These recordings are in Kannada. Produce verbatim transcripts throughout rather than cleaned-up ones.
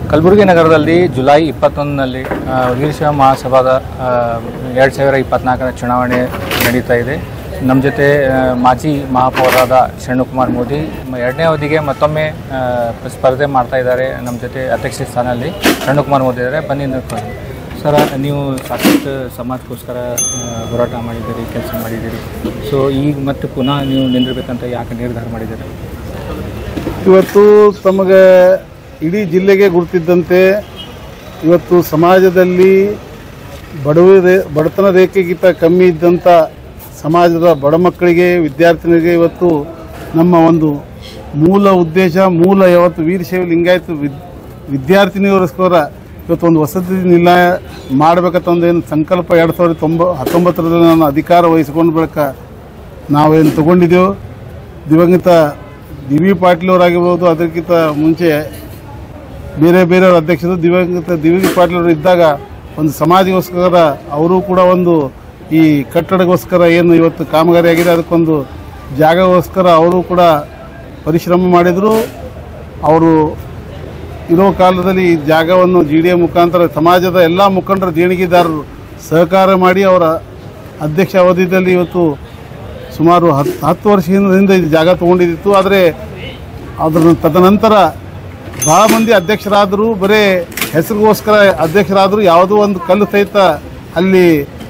ಕಲಬುರಗಿ ನಗರದಲ್ಲಿ ಜುಲೈ ಇಪ್ಪತ್ತೊಂದರಲ್ಲಿ ವೀರಶೈವ ಮಹಾಸಭಾದ ಎರಡು ಸಾವಿರ ಇಪ್ಪತ್ನಾಲ್ಕರ ಚುನಾವಣೆ ನಡೀತಾ ಇದೆ. ನಮ್ಮ ಜೊತೆ ಮಾಜಿ ಮಹಾಪೌರರಾದ ಶರಣಕುಮಾರ್ ಮೋದಿ ಎರಡನೇ ಅವಧಿಗೆ ಮತ್ತೊಮ್ಮೆ ಸ್ಪರ್ಧೆ ಮಾಡ್ತಾ ಇದ್ದಾರೆ. ನಮ್ಮ ಜೊತೆ ಅಧ್ಯಕ್ಷ ಸ್ಥಾನದಲ್ಲಿ ಶರಣಕುಮಾರ್ ಮೋದಿ ಇದ್ದಾರೆ. ಬನ್ನಿ ನೋಡ್ಕೊಂಡು ಸರ್, ನೀವು ಸಾಕಷ್ಟು ಸಮಾಜಕ್ಕೋಸ್ಕರ ಹೋರಾಟ ಮಾಡಿದ್ದೀರಿ, ಕೆಲಸ ಮಾಡಿದ್ದೀರಿ. ಸೊ ಈಗ ಮತ್ತೆ ಪುನಃ ನೀವು ನಿಂದಿರಬೇಕಂತ ಯಾಕೆ ನಿರ್ಧಾರ ಮಾಡಿದ್ದೀರಿ? ಇವತ್ತು ತಮಗೆ ಇಡೀ ಜಿಲ್ಲೆಗೆ ಗುರುತಿದ್ದಂತೆ ಇವತ್ತು ಸಮಾಜದಲ್ಲಿ ಬಡವ ರೇ ಬಡತನ ರೇಖೆಗಿಂತ ಕಮ್ಮಿ ಇದ್ದಂಥ ಸಮಾಜದ ಬಡ ಮಕ್ಕಳಿಗೆ, ವಿದ್ಯಾರ್ಥಿನಿಗೆ ಇವತ್ತು ನಮ್ಮ ಒಂದು ಮೂಲ ಉದ್ದೇಶ, ಮೂಲ ಯಾವತ್ತು ವೀರಶೈವ ಲಿಂಗಾಯತ ವಿದ್ ವಿದ್ಯಾರ್ಥಿನಿಯವರಿಗೋಸ್ಕರ ಇವತ್ತು ಒಂದು ವಸತಿ ನಿಲಯ ಮಾಡಬೇಕಂತ ಒಂದೇನು ಸಂಕಲ್ಪ ಎರಡು ಸಾವಿರದ ತೊಂಬ ಹತ್ತೊಂಬತ್ತರಲ್ಲಿ ನಾನು ಅಧಿಕಾರ ವಹಿಸಿಕೊಂಡು ಬಳಿಕ ನಾವೇನು ತಗೊಂಡಿದ್ದೆವು. ದಿವಂಗತ ಡಿ ವಿ ಪಾಟೀಲ್ ಅವರಾಗಿರ್ಬೋದು, ಅದಕ್ಕಿಂತ ಮುಂಚೆ ಬೇರೆ ಬೇರೆಯವ್ರ ಅಧ್ಯಕ್ಷರು ದಿವಂಗತ ಡಿ ವಿ ಪಾಟೀಲ್ ಅವರು ಇದ್ದಾಗ ಒಂದು ಸಮಾಜಗೋಸ್ಕರ ಅವರು ಕೂಡ ಒಂದು ಈ ಕಟ್ಟಡಗೋಸ್ಕರ ಏನು ಇವತ್ತು ಕಾಮಗಾರಿ ಆಗಿದೆ ಅದಕ್ಕೊಂದು ಜಾಗಗೋಸ್ಕರ ಅವರು ಕೂಡ ಪರಿಶ್ರಮ ಮಾಡಿದರು. ಅವರು ಇರೋ ಕಾಲದಲ್ಲಿ ಈ ಜಾಗವನ್ನು ಜಿ ಡಿ ಎ ಮುಖಾಂತರ ಸಮಾಜದ ಎಲ್ಲ ಮುಖಂಡರ ದೇಣಿಗೆದಾರರು ಸಹಕಾರ ಮಾಡಿ ಅವರ ಅಧ್ಯಕ್ಷ ಅವಧಿಯಲ್ಲಿ ಇವತ್ತು ಸುಮಾರು ಹತ್ತು ಹತ್ತು ವರ್ಷದಿಂದ ಇದು ಜಾಗ ತೊಗೊಂಡಿದ್ದಿತ್ತು. ಆದರೆ ಅದರ ತದನಂತರ ಭಾಳ ಮಂದಿ ಅಧ್ಯಕ್ಷರಾದರು, ಬರೀ ಹೆಸರಿಗೋಸ್ಕರ ಅಧ್ಯಕ್ಷರಾದರು. ಯಾವುದೋ ಒಂದು ಕಲ್ಲು ಸಹಿತ ಅಲ್ಲಿ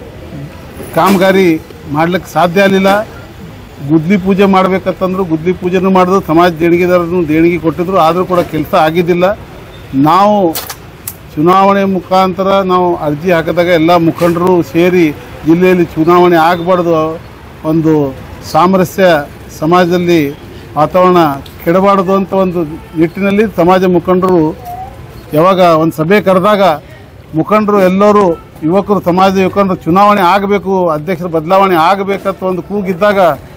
ಕಾಮಗಾರಿ ಮಾಡ್ಲಿಕ್ಕೆ ಸಾಧ್ಯ ಆಗಲಿಲ್ಲ. ಗುದ್ಲಿ ಪೂಜೆ ಮಾಡಬೇಕಂತಂದ್ರು ಗುದ್ಲಿ ಪೂಜೆನೂ ಮಾಡಿದ್ರು, ಸಮಾಜ ದೇಣಿಗೆದಾರರು ದೇಣಿಗೆ ಕೊಟ್ಟಿದ್ರು, ಆದರೂ ಕೂಡ ಕೆಲಸ ಆಗಿದ್ದಿಲ್ಲ. ನಾವು ಚುನಾವಣೆ ಮುಖಾಂತರ ನಾವು ಅರ್ಜಿ ಹಾಕಿದಾಗ ಎಲ್ಲ ಮುಖಂಡರು ಸೇರಿ ಜಿಲ್ಲೆಯಲ್ಲಿ ಚುನಾವಣೆ ಆಗಬಾರ್ದು, ಒಂದು ಸಾಮರಸ್ಯ ಸಮಾಜದಲ್ಲಿ ವಾತಾವರಣ ಕೆಡಬಾರ್ದು ಅಂತ ಒಂದು ನಿಟ್ಟಿನಲ್ಲಿ ಸಮಾಜ ಮುಖಂಡರು ಯಾವಾಗ ಒಂದು ಸಭೆ ಕರೆದಾಗ ಮುಖಂಡರು ಎಲ್ಲರೂ ಯುವಕರು ಸಮಾಜದ ಯುವಕರು ಚುನಾವಣೆ ಆಗಬೇಕು, ಅಧ್ಯಕ್ಷರ ಬದಲಾವಣೆ ಆಗಬೇಕಂತ ಒಂದು ಕೂಗಿದ್ದಾಗ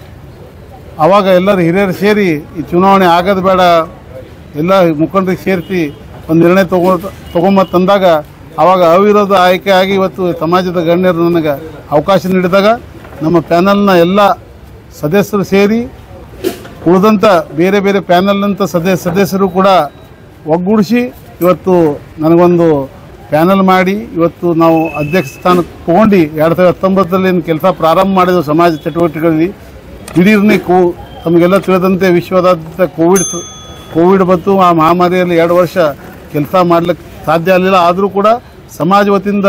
ಆವಾಗ ಎಲ್ಲರೂ ಹಿರಿಯರು ಸೇರಿ ಈ ಚುನಾವಣೆ ಆಗೋದು ಬೇಡ, ಎಲ್ಲ ಮುಖಂಡರಿಗೆ ಸೇರಿಸಿ ಒಂದು ನಿರ್ಣಯ ತಗೋ ತಗೊಂಬ ತಂದಾಗ ಆವಾಗ ಅವಿರೋಧ ಆಯ್ಕೆ ಆಗಿ ಇವತ್ತು ಸಮಾಜದ ಗಣ್ಯರು ನನಗೆ ಅವಕಾಶ ನೀಡಿದಾಗ ನಮ್ಮ ಪ್ಯಾನಲ್ನ ಎಲ್ಲ ಸದಸ್ಯರು ಸೇರಿ ಉಳಿದಂಥ ಬೇರೆ ಬೇರೆ ಪ್ಯಾನಲ್ನಂಥ ಸದಸ್ಯ ಸದಸ್ಯರು ಕೂಡ ಒಗ್ಗೂಡಿಸಿ ಇವತ್ತು ನನಗೊಂದು ಪ್ಯಾನಲ್ ಮಾಡಿ ಇವತ್ತು ನಾವು ಅಧ್ಯಕ್ಷ ಸ್ಥಾನಕ್ಕೆ ತೊಗೊಂಡು ಎರಡು ಸಾವಿರದ ಹತ್ತೊಂಬತ್ತರಲ್ಲಿ ಕೆಲಸ ಪ್ರಾರಂಭ ಮಾಡಿದೆವು. ಸಮಾಜ ಚಟುವಟಿಕೆಗಳಲ್ಲಿ ದಿಢೀರ್ನೇ ಕೋ ತಮಗೆಲ್ಲ ತಿಳಿದಂತೆ ವಿಶ್ವದಾದ್ಯಂತ ಕೋವಿಡ್ ಕೋವಿಡ್ ಬಂತು. ಆ ಮಹಾಮಾರಿಯಲ್ಲಿ ಎರಡು ವರ್ಷ ಕೆಲಸ ಮಾಡಲಿಕ್ಕೆ ಸಾಧ್ಯ ಆಗಲಿಲ್ಲ. ಆದರೂ ಕೂಡ ಸಮಾಜ ವತಿಯಿಂದ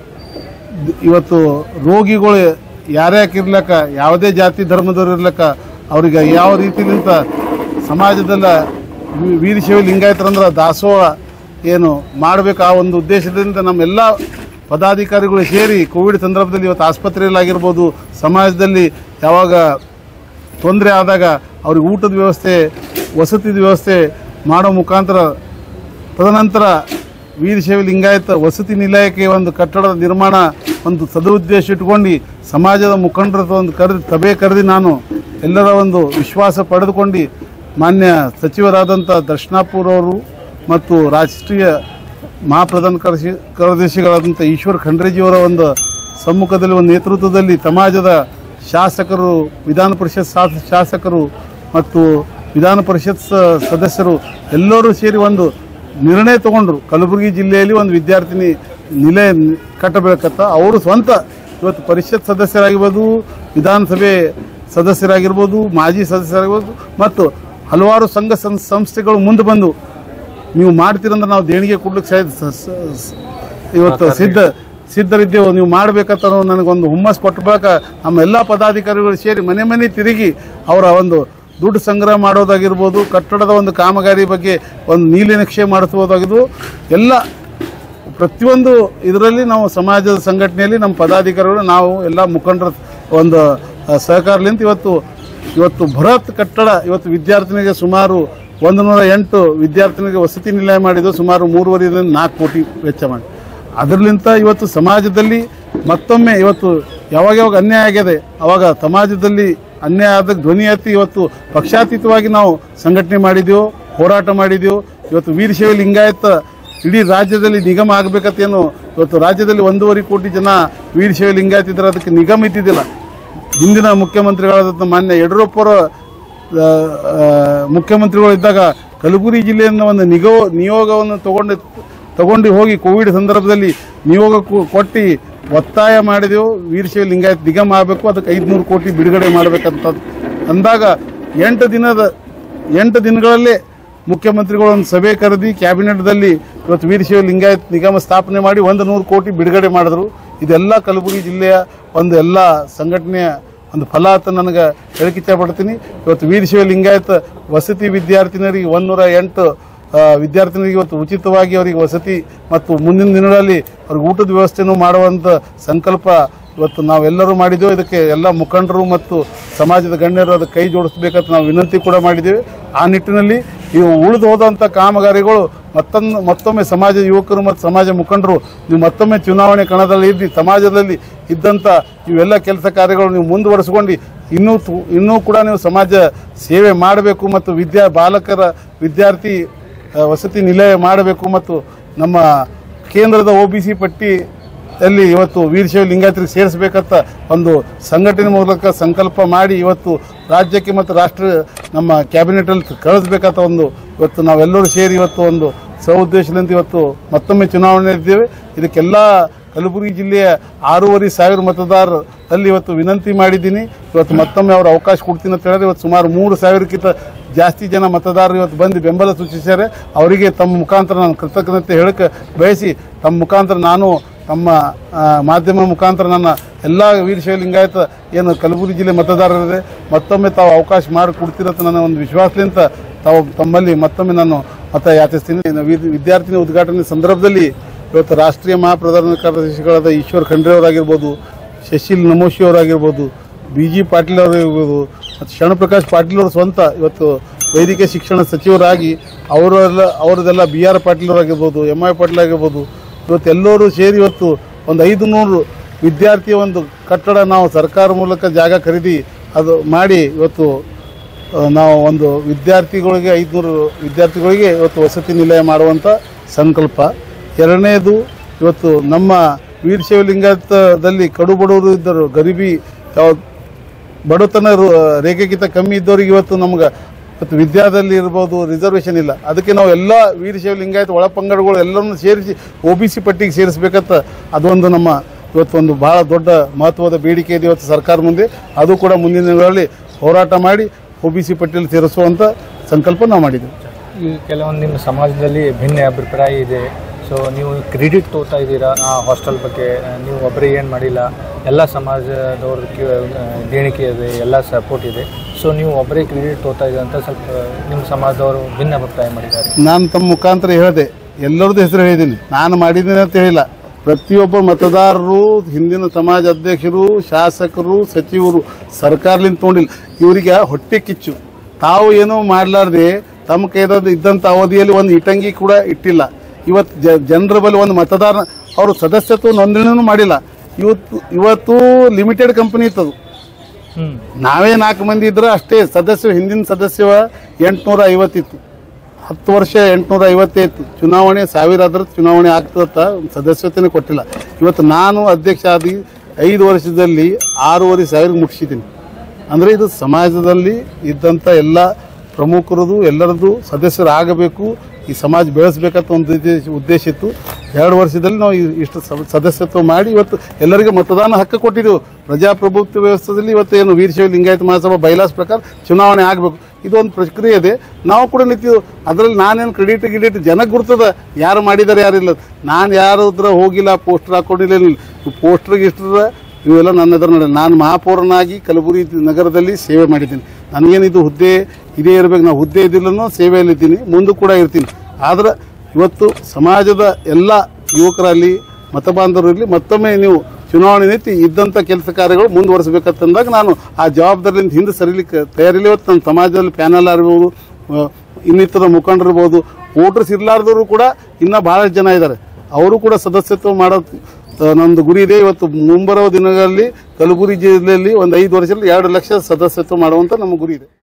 ಇವತ್ತು ರೋಗಿಗಳು ಯಾರೇ ಇರ್ಲಕ್ಕ, ಯಾವುದೇ ಜಾತಿ ಧರ್ಮದವ್ರು ಇರ್ಲಕ್ಕ, ಅವ್ರಿಗೆ ಯಾವ ರೀತಿಯಿಂದ ಸಮಾಜದಲ್ಲ ವೀರಶೈವ ಲಿಂಗಾಯತರಂದ್ರೆ ದಾಸೋಹ ಏನು ಮಾಡಬೇಕು ಆ ಒಂದು ಉದ್ದೇಶದಿಂದ ನಮ್ಮೆಲ್ಲ ಪದಾಧಿಕಾರಿಗಳು ಸೇರಿ ಕೋವಿಡ್ ಸಂದರ್ಭದಲ್ಲಿ ಇವತ್ತು ಆಸ್ಪತ್ರೆಯಲ್ಲಾಗಿರ್ಬೋದು, ಸಮಾಜದಲ್ಲಿ ಯಾವಾಗ ತೊಂದರೆ ಆದಾಗ ಅವ್ರಿಗೆ ಊಟದ ವ್ಯವಸ್ಥೆ, ವಸತಿದ ವ್ಯವಸ್ಥೆ ಮಾಡೋ ಮುಖಾಂತರ ತದನಂತರ ವೀರಶೈವ ಲಿಂಗಾಯತ ವಸತಿ ನಿಲಯಕ್ಕೆ ಒಂದು ಕಟ್ಟಡದ ನಿರ್ಮಾಣ ಒಂದು ಸದುದ್ದೇಶ ಇಟ್ಕೊಂಡು ಸಮಾಜದ ಮುಖಂಡರ ಒಂದು ಕರೆದು ಸಭೆ ಕರೆದು ನಾನು ಎಲ್ಲರ ಒಂದು ವಿಶ್ವಾಸ ಪಡೆದುಕೊಂಡು ಮಾನ್ಯ ಸಚಿವರಾದಂಥ ದರ್ಶನಾಪುರ ಅವರು ಮತ್ತು ರಾಷ್ಟ್ರೀಯ ಮಹಾಪ್ರಧಾನ ಕಾರ್ಯದರ್ಶಿ ಕಾರ್ಯದರ್ಶಿಗಳಾದಂಥ ಈಶ್ವರ್ ಖಂಡ್ರೆಜಿಯವರ ಒಂದು ಸಮ್ಮುಖದಲ್ಲಿ ಒಂದು ನೇತೃತ್ವದಲ್ಲಿ ಸಮಾಜದ ಶಾಸಕರು, ವಿಧಾನ ಪರಿಷತ್ ಶಾಸಕರು ಮತ್ತು ವಿಧಾನ ಪರಿಷತ್ ಸದಸ್ಯರು ಎಲ್ಲರೂ ಸೇರಿ ಒಂದು ನಿರ್ಣಯ ತಗೊಂಡ್ರು. ಕಲಬುರಗಿ ಜಿಲ್ಲೆಯಲ್ಲಿ ಒಂದು ವಿದ್ಯಾರ್ಥಿನಿ ನಿಲಯ ಕಟ್ಟಬೇಕಂತ ಅವರು ಸ್ವಂತ ಇವತ್ತು ಪರಿಷತ್ ಸದಸ್ಯರಾಗಿರ್ಬೋದು, ವಿಧಾನಸಭೆ ಸದಸ್ಯರಾಗಿರ್ಬೋದು, ಮಾಜಿ ಸದಸ್ಯರಾಗಿರ್ಬೋದು ಮತ್ತು ಹಲವಾರು ಸಂಘ ಸಂಸ್ಥೆಗಳು ಮುಂದೆ ಬಂದು ನೀವು ಮಾಡ್ತೀರಂದ್ರೆ ನಾವು ದೇಣಿಗೆ ಕೊಡ್ಲಿಕ್ಕೆ ಇವತ್ತು ಸಿದ್ಧ ಸಿದ್ಧರಿದ್ದೇವೆ, ನೀವು ಮಾಡಬೇಕಂತ ನನಗೊಂದು ಹುಮ್ಮಸ್ ಕೊಟ್ಟ ಬಳಿಕ ನಮ್ಮ ಎಲ್ಲ ಪದಾಧಿಕಾರಿಗಳು ಸೇರಿ ಮನೆ ಮನೆ ತಿರುಗಿ ಅವರ ಒಂದು ದುಡ್ಡು ಸಂಗ್ರಹ ಮಾಡೋದಾಗಿರ್ಬೋದು, ಕಟ್ಟಡದ ಒಂದು ಕಾಮಗಾರಿ ಬಗ್ಗೆ ಒಂದು ನೀಲಿ ನಕ್ಷೆ ಮಾಡಿಸೋದಾಗಿರ್ಬೋದು, ಎಲ್ಲ ಪ್ರತಿಯೊಂದು ಇದರಲ್ಲಿ ನಾವು ಸಮಾಜದ ಸಂಘಟನೆಯಲ್ಲಿ ನಮ್ಮ ಪದಾಧಿಕಾರಿಗಳು ನಾವು ಎಲ್ಲ ಮುಖಂಡರ ಒಂದು ಸಹಕಾರಲಿಂದ ಇವತ್ತು ಇವತ್ತು ಬೃಹತ್ ಕಟ್ಟಡ ಇವತ್ತು ವಿದ್ಯಾರ್ಥಿನಿಗೆ ಸುಮಾರು ಒಂದು ನೂರ ಎಂಟು ವಿದ್ಯಾರ್ಥಿನಿಗೆ ವಸತಿ ನಿಲಯ ಮಾಡಿದ್ದು ಸುಮಾರು ಮೂರುವರೆಯಿಂದ ನಾಲ್ಕು ಕೋಟಿ ವೆಚ್ಚ ಮಾಡಿ ಅದರಲಿಂತ ಇವತ್ತು ಸಮಾಜದಲ್ಲಿ ಮತ್ತೊಮ್ಮೆ ಇವತ್ತು ಯಾವಾಗ ಯಾವಾಗ ಅನ್ಯಾಯ ಆಗಿದೆ ಅವಾಗ ಸಮಾಜದಲ್ಲಿ ಅನ್ಯಾಯ ಆದ ಧ್ವನಿ ಎತ್ತಿ ಇವತ್ತು ಪಕ್ಷಾತೀತವಾಗಿ ನಾವು ಸಂಘಟನೆ ಮಾಡಿದೆವು, ಹೋರಾಟ ಮಾಡಿದೆವು. ಇವತ್ತು ವೀರಶೈವ ಲಿಂಗಾಯತ ಇಡೀ ರಾಜ್ಯದಲ್ಲಿ ನಿಗಮ ಆಗಬೇಕಂತೇನು ಇವತ್ತು ರಾಜ್ಯದಲ್ಲಿ ಒಂದೂವರೆ ಕೋಟಿ ಜನ ವೀರಶೈವ ಲಿಂಗಾಯತ ಇದ್ದರೆ ಅದಕ್ಕೆ ನಿಗಮ ಇದ್ದಿದ್ದಿಲ್ಲ. ಹಿಂದಿನ ಮುಖ್ಯಮಂತ್ರಿಗಳಾದಂಥ ಮಾನ್ಯ ಯಡಿಯೂರಪ್ಪರ ಮುಖ್ಯಮಂತ್ರಿಗಳು ಇದ್ದಾಗ ಕಲಬುರಗಿ ಜಿಲ್ಲೆಯಿಂದ ಒಂದು ನಿಗೋ ನಿಯೋಗವನ್ನು ತಗೊಂಡು ತಗೊಂಡು ಹೋಗಿ ಕೋವಿಡ್ ಸಂದರ್ಭದಲ್ಲಿ ನಿಯೋಗ ಕೊಟ್ಟು ಒತ್ತಾಯ ಮಾಡಿದೆವು. ವೀರಶೈವ ಲಿಂಗಾಯತ್ ನಿಗಮ ಆಗಬೇಕು, ಅದಕ್ಕೆ ಐದುನೂರು ಕೋಟಿ ಬಿಡುಗಡೆ ಮಾಡಬೇಕಂತ ಅಂದಾಗ ಎಂಟು ದಿನದ ಎಂಟು ದಿನಗಳಲ್ಲೇ ಮುಖ್ಯಮಂತ್ರಿಗಳು ಒಂದು ಸಭೆ ಕರೆದಿ ಕ್ಯಾಬಿನೆಟ್ದಲ್ಲಿ ಇವತ್ತು ವೀರಶೈವ ಲಿಂಗಾಯತ್ ನಿಗಮ ಸ್ಥಾಪನೆ ಮಾಡಿ ಒಂದು ನೂರು ಕೋಟಿ ಬಿಡುಗಡೆ ಮಾಡಿದ್ರು. ಇದೆಲ್ಲ ಕಲಬುರಗಿ ಜಿಲ್ಲೆಯ ಒಂದು ಎಲ್ಲ ಸಂಘಟನೆಯ ಒಂದು ಫಲ ಅಂತ ನನಗೆ ಹೇಳಿಕೆ ಇಷ್ಟಪಡ್ತೀನಿ. ಇವತ್ತು ವೀರಶೈವ ಲಿಂಗಾಯತ್ ವಸತಿ ವಿದ್ಯಾರ್ಥಿನಿಯರಿಗೆ ಒಂದೂರ ಎಂಟು ವಿದ್ಯಾರ್ಥಿನಿಯರಿಗೆ ಇವತ್ತು ಉಚಿತವಾಗಿ ಅವರಿಗೆ ವಸತಿ ಮತ್ತು ಮುಂದಿನ ದಿನಗಳಲ್ಲಿ ಅವ್ರಿಗೆ ಊಟದ ವ್ಯವಸ್ಥೆನೂ ಮಾಡುವಂಥ ಸಂಕಲ್ಪ ಇವತ್ತು ನಾವೆಲ್ಲರೂ ಮಾಡಿದ್ದೇವೆ. ಇದಕ್ಕೆ ಎಲ್ಲ ಮುಖಂಡರು ಮತ್ತು ಸಮಾಜದ ಗಣ್ಯರು ಅದಕ್ಕೆ ಕೈ ಜೋಡಿಸಬೇಕಂತ ನಾವು ವಿನಂತಿ ಕೂಡ ಮಾಡಿದ್ದೇವೆ. ಆ ನಿಟ್ಟಿನಲ್ಲಿ ಇವು ಉಳಿದು ಹೋದಂಥ ಕಾಮಗಾರಿಗಳು ಮತ್ತೊಂದು ಮತ್ತೊಮ್ಮೆ ಸಮಾಜ ಯುವಕರು ಮತ್ತು ಸಮಾಜ ಮುಖಂಡರು ನೀವು ಮತ್ತೊಮ್ಮೆ ಚುನಾವಣೆ ಕಣದಲ್ಲಿ ಇದ್ದು ಸಮಾಜದಲ್ಲಿ ಇದ್ದಂಥ ಇವೆಲ್ಲ ಕೆಲಸ ಕಾರ್ಯಗಳು ನೀವು ಮುಂದುವರಿಸಿಕೊಂಡು ಇನ್ನೂ ಇನ್ನೂ ಕೂಡ ನೀವು ಸಮಾಜ ಸೇವೆ ಮಾಡಬೇಕು ಮತ್ತು ವಿದ್ಯಾ ಬಾಲಕರ ವಿದ್ಯಾರ್ಥಿ ವಸತಿ ನಿಲಯ ಮಾಡಬೇಕು ಮತ್ತು ನಮ್ಮ ಕೇಂದ್ರದ ಒ ಬಿ ಸಿ ಪಟ್ಟಿಯಲ್ಲಿ ಇವತ್ತು ವೀರಶೈವ ಲಿಂಗಾಯತರಿಗೆ ಸೇರಿಸಬೇಕಂತ ಒಂದು ಸಂಘಟನೆ ಮೂಲಕ ಸಂಕಲ್ಪ ಮಾಡಿ ಇವತ್ತು ರಾಜ್ಯಕ್ಕೆ ಮತ್ತು ರಾಷ್ಟ್ರ ನಮ್ಮ ಕ್ಯಾಬಿನೆಟಲ್ಲಿ ಕಳಿಸ್ಬೇಕಂತ ಒಂದು ಇವತ್ತು ನಾವೆಲ್ಲರೂ ಸೇರಿ ಇವತ್ತು ಒಂದು ಸದುದ್ದೇಶದಿಂದ ಇವತ್ತು ಮತ್ತೊಮ್ಮೆ ಚುನಾವಣೆ ಇದ್ದೇವೆ. ಇದಕ್ಕೆಲ್ಲ ಕಲಬುರಗಿ ಜಿಲ್ಲೆಯ ಆರೂವರೆ ಸಾವಿರ ಮತದಾರರಲ್ಲಿ ಇವತ್ತು ವಿನಂತಿ ಮಾಡಿದ್ದೀನಿ. ಇವತ್ತು ಮತ್ತೊಮ್ಮೆ ಅವರು ಅವಕಾಶ ಕೊಡ್ತೀನಿ ಅಂತ ಹೇಳಿದ್ರೆ ಇವತ್ತು ಸುಮಾರು ಮೂರು ಸಾವಿರಕ್ಕಿಂತ ಜಾಸ್ತಿ ಜನ ಮತದಾರರು ಇವತ್ತು ಬಂದು ಬೆಂಬಲ ಸೂಚಿಸಿದ್ದಾರೆ. ಅವರಿಗೆ ತಮ್ಮ ಮುಖಾಂತರ ನಾನು ಕೃತಜ್ಞತೆ ಹೇಳಕ್ಕೆ ಬಯಸಿ ತಮ್ಮ ಮುಖಾಂತರ ನಾನು ತಮ್ಮ ಮಾಧ್ಯಮ ಮುಖಾಂತರ ನನ್ನ ಎಲ್ಲ ವೀರಶೈವ ಲಿಂಗಾಯತ ಏನು ಕಲಬುರಗಿ ಜಿಲ್ಲೆ ಮತದಾರರಿದೆ ಮತ್ತೊಮ್ಮೆ ತಾವು ಅವಕಾಶ ಮಾಡಿ ಕೊಡ್ತೀರಂತ ನನ್ನ ಒಂದು ವಿಶ್ವಾಸದಿಂದ ತಾವು ತಮ್ಮಲ್ಲಿ ಮತ್ತೊಮ್ಮೆ ನಾನು ಮತ ಯಾಚಿಸ್ತೀನಿ. ವಿದ್ಯಾರ್ಥಿನಿ ಉದ್ಘಾಟನೆ ಸಂದರ್ಭದಲ್ಲಿ ಇವತ್ತು ರಾಷ್ಟ್ರೀಯ ಮಹಾಪ್ರಧಾನ ಕಾರ್ಯದರ್ಶಿಗಳಾದ ಈಶ್ವರ್ ಖಂಡ್ರೆ ಅವರಾಗಿರ್ಬೋದು, ಶಶಿಲ್ ನಮೋಶಿ ಅವರಾಗಿರ್ಬೋದು, ಬಿ ಜಿ ಪಾಟೀಲ್ ಅವರಾಗಿರ್ಬೋದು ಮತ್ತು ಶರಣಪ್ರಕಾಶ್ ಪಾಟೀಲ್ ಅವರು ಸ್ವಂತ ಇವತ್ತು ವೈದ್ಯಕೀಯ ಶಿಕ್ಷಣ ಸಚಿವರಾಗಿ ಅವರೆಲ್ಲ ಅವರದೆಲ್ಲ ಬಿ ಆರ್ ಪಾಟೀಲ್ ಅವರಾಗಿರ್ಬೋದು, ಎಂ ಐ ಪಾಟೀಲ್ ಆಗಿರ್ಬೋದು ಇವತ್ತು ಎಲ್ಲರೂ ಸೇರಿ ಇವತ್ತು ಒಂದು ಐದು ನೂರು ವಿದ್ಯಾರ್ಥಿಯ ಒಂದು ಕಟ್ಟಡ ನಾವು ಸರ್ಕಾರ ಮೂಲಕ ಜಾಗ ಖರೀದಿ ಅದು ಮಾಡಿ ಇವತ್ತು ನಾವು ಒಂದು ವಿದ್ಯಾರ್ಥಿಗಳಿಗೆ ಐದುನೂರು ವಿದ್ಯಾರ್ಥಿಗಳಿಗೆ ಇವತ್ತು ವಸತಿ ನಿಲಯ ಮಾಡುವಂಥ ಸಂಕಲ್ಪ. ಎರಡನೇದು ಇವತ್ತು ನಮ್ಮ ವೀರಶೈವ ಲಿಂಗಾಯತದಲ್ಲಿ ಕಡು ಬಡವರು ಇದ್ದರು, ಗರೀಬಿ ಬಡತನ ರೇಖೆಗಿಂತ ಕಮ್ಮಿ ಇದ್ದವರಿಗೆ ಇವತ್ತು ನಮ್ಗೆ ಇವತ್ತು ವಿದ್ಯಾದಲ್ಲಿ ಇರ್ಬೋದು ರಿಸರ್ವೇಷನ್ ಇಲ್ಲ. ಅದಕ್ಕೆ ನಾವು ಎಲ್ಲ ವೀರಶೈವ ಲಿಂಗಾಯತ ಒಳಪಂಗಡಗಳು ಎಲ್ಲರನ್ನು ಸೇರಿಸಿ ಒ ಬಿ ಸಿ ಪಟ್ಟಿಗೆ ಸೇರಿಸಬೇಕಂತ ಅದೊಂದು ನಮ್ಮ ಇವತ್ತೊಂದು ಭಾಳ ದೊಡ್ಡ ಮಹತ್ವದ ಬೇಡಿಕೆ ಇದೆ ಇವತ್ತು ಸರ್ಕಾರ ಮುಂದೆ. ಅದು ಕೂಡ ಮುಂದಿನ ದಿನಗಳಲ್ಲಿ ಹೋರಾಟ ಮಾಡಿ ಒ ಬಿ ಸಿ ಪಟ್ಟಿಯಲ್ಲಿ ಸೇರಿಸುವಂಥ ಸಂಕಲ್ಪ ನಾವು ಮಾಡಿದ್ದೇವೆ. ಈ ಕೆಲವೊಂದು ನಿಮ್ಮ ಸಮಾಜದಲ್ಲಿ ಭಿನ್ನ ಅಭಿಪ್ರಾಯ ಇದೆ. ಸೊ ನೀವು ಕ್ರೆಡಿಟ್ ತೋತಾ ಇದ್ದೀರಾ ಆ ಹಾಸ್ಟೆಲ್ ಬಗ್ಗೆ, ನೀವು ಒಬ್ಬರೇ ಏನು ಮಾಡಿಲ್ಲ, ಎಲ್ಲ ಸಮಾಜದವ್ರಿಗೆ ದೇಣಿಗೆ ಇದೆ, ಎಲ್ಲ ಸಪೋರ್ಟ್ ಇದೆ. ಸೊ ನೀವು ಒಬ್ಬರೇ ಕ್ರೆಡಿಟ್ ತೋತಾ ಇದೆ ಅಂತ ಸ್ವಲ್ಪ ನಿಮ್ಮ ಸಮಾಜದವರು ಭಿನ್ನ ಅಭಿಪ್ರಾಯ ಮಾಡಿದ್ದಾರೆ. ನಾನು ತಮ್ಮ ಮುಖಾಂತರ ಹೇಳಿದೆ, ಎಲ್ಲರದ್ದು ಹೆಸರು ಹೇಳಿದ್ದೀನಿ, ನಾನು ಮಾಡಿದ್ದೀನಿ ಅಂತ ಹೇಳಿಲ್ಲ. ಪ್ರತಿಯೊಬ್ಬ ಮತದಾರರು, ಹಿಂದಿನ ಸಮಾಜ ಅಧ್ಯಕ್ಷರು, ಶಾಸಕರು, ಸಚಿವರು ಸರ್ಕಾರದಿಂದ ತೊಗೊಂಡಿಲ್ಲ. ಇವರಿಗೆ ಹೊಟ್ಟೆ ಕಿಚ್ಚು, ತಾವು ಏನೋ ಮಾಡಲಾರ್ದೆ ತಮ್ಮ ಕೈದ ಇದ್ದಂಥ ಅವಧಿಯಲ್ಲಿ ಒಂದು ಇಟಂಗಿ ಕೂಡ ಇಟ್ಟಿಲ್ಲ. ಇವತ್ತು ಜ ಜನರ ಬಳಿ ಒಂದು ಮತದಾರ ಅವರು ಸದಸ್ಯತ್ವ ನೋಂದಣಿನೂ ಮಾಡಿಲ್ಲ. ಇವತ್ತು ಇವತ್ತು ಲಿಮಿಟೆಡ್ ಕಂಪನಿ ಇತ್ತದು. ನಾವೇ ನಾಲ್ಕು ಮಂದಿ ಇದ್ರೆ ಅಷ್ಟೇ ಸದಸ್ಯ. ಹಿಂದಿನ ಸದಸ್ಯ ಎಂಟುನೂರ ಐವತ್ತಿತ್ತು, ಹತ್ತು ವರ್ಷ ಎಂಟುನೂರ ಐವತ್ತೈತ್ತು ಚುನಾವಣೆ ಸಾವಿರ ಆದ್ರೆ ಚುನಾವಣೆ ಆಗ್ತದ ಸದಸ್ಯತೆನೇ ಕೊಟ್ಟಿಲ್ಲ. ಇವತ್ತು ನಾನು ಅಧ್ಯಕ್ಷ ಆದಿ ಐದು ವರ್ಷದಲ್ಲಿ ಆರೂವರೆ ಸಾವಿರ ಮುಗಿಸಿದ್ದೀನಿ. ಅಂದರೆ ಇದು ಸಮಾಜದಲ್ಲಿ ಇದ್ದಂಥ ಎಲ್ಲ ಪ್ರಮುಖರದು ಎಲ್ಲರದ್ದು ಸದಸ್ಯರಾಗಬೇಕು, ಈ ಸಮಾಜ ಬೆಳೆಸಬೇಕಂತ ಒಂದು ಉದ್ದೇಶ ಇತ್ತು. ಎರಡು ವರ್ಷದಲ್ಲಿ ನಾವು ಇಷ್ಟು ಸದಸ್ಯತ್ವ ಮಾಡಿ ಇವತ್ತು ಎಲ್ಲರಿಗೆ ಮತದಾನ ಹಕ್ಕು ಕೊಟ್ಟಿದ್ದೆವು. ಪ್ರಜಾಪ್ರಭುತ್ವ ವ್ಯವಸ್ಥೆಯಲ್ಲಿ ಇವತ್ತು ಏನು ವೀರಶೈವ ಲಿಂಗಾಯತ ಮಹಾಸಭಾ ಬೈಲಾಸ್ ಪ್ರಕಾರ ಚುನಾವಣೆ ಆಗಬೇಕು, ಇದೊಂದು ಪ್ರಕ್ರಿಯೆ ಇದೆ. ನಾವು ಕೂಡ ನಿಂತಿದ್ದು ಅದರಲ್ಲಿ ನಾನೇನು ಕ್ರೆಡಿಟ್ ಗಿಡಿಟ್ ಜನಕ್ಕೆ ಗುರ್ತದ, ಯಾರು ಮಾಡಿದ್ದಾರೆ ಯಾರಿಲ್ಲ. ನಾನು ಯಾರದ್ರ ಹೋಗಿಲ್ಲ, ಪೋಸ್ಟರ್ ಹಾಕೊಂಡಿಲ್ಲ, ಪೋಸ್ಟರ್ ಗಿಸ್ಟರ್ ಇವೆಲ್ಲ ನನ್ನ ಎದುರು ನೋಡಿ. ನಾನು ಮಹಾಪೌರನಾಗಿ ಕಲಬುರಗಿ ನಗರದಲ್ಲಿ ಸೇವೆ ಮಾಡಿದ್ದೀನಿ. ನನಗೇನಿದು ಹುದ್ದೆ ಇದೇ ಇರಬೇಕು, ನಾವು ಹುದ್ದೆ ಇದ್ದಿಲ್ಲನೂ ಸೇವೆಯಲ್ಲಿದ್ದೀನಿ, ಮುಂದೂ ಕೂಡ ಇರ್ತೀನಿ. ಆದರೆ ಇವತ್ತು ಸಮಾಜದ ಎಲ್ಲ ಯುವಕರಲ್ಲಿ ಮತಬಾಂಧವರಲ್ಲಿ ಮತ್ತೊಮ್ಮೆ ನೀವು ಚುನಾವಣೆ ನಿಂತು ಇದ್ದಂಥ ಕೆಲಸ ಕಾರ್ಯಗಳು ಮುಂದುವರಿಸಬೇಕಂತಂದಾಗ ನಾನು ಆ ಜವಾಬ್ದಾರಿಯಿಂದ ಹಿಂದೆ ಸರಿಲಿಕ್ಕೆ ತಯಾರಿಲ್ಲ. ಇವತ್ತು ನಮ್ಮ ಸಮಾಜದಲ್ಲಿ ಪ್ಯಾನಲ್ ಇರ್ಬೋದು, ಇನ್ನಿತರ ಮುಖಂಡರಿರ್ಬೋದು, ವೋಟರ್ಸ್ ಇರಲಾರ್ದವರು ಕೂಡ ಇನ್ನೂ ಭಾಳಷ್ಟು ಜನ ಇದ್ದಾರೆ, ಅವರು ಕೂಡ ಸದಸ್ಯತ್ವ ಮಾಡೋದು ನಮ್ಮದು ಗುರಿ ಇದೆ. ಇವತ್ತು ಮುಂಬರುವ ದಿನಗಳಲ್ಲಿ ಕಲಬುರಗಿ ಜಿಲ್ಲೆಯಲ್ಲಿ ಒಂದು ಐದು ವರ್ಷದಲ್ಲಿ ಎರಡು ಲಕ್ಷ ಸದಸ್ಯತ್ವ ಮಾಡುವಂಥ ನಮ್ಮ ಗುರಿ ಇದೆ.